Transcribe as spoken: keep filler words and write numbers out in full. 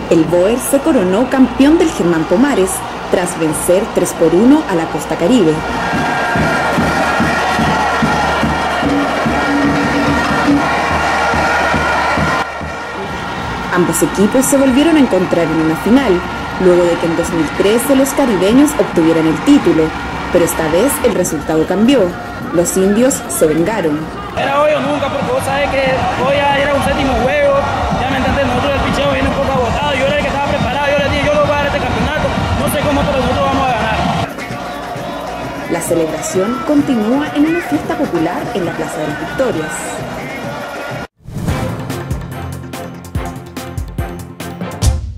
El Boer se coronó campeón del Germán Pomares tras vencer tres por uno a la Costa Caribe. Ambos equipos se volvieron a encontrar en una final, luego de que en dos mil trece los caribeños obtuvieran el título, pero esta vez el resultado cambió. Los indios se vengaron. Era hoy o nunca, porque vos sabés que hoy era un séptimo juego, ya me entendés, nosotros el picheo viene un poco agotado, yo era el que estaba preparado, yo les dije, yo lo voy a dar este campeonato, no sé cómo, pero nosotros vamos a ganar. La celebración continúa en una fiesta popular en la Plaza de las Victorias.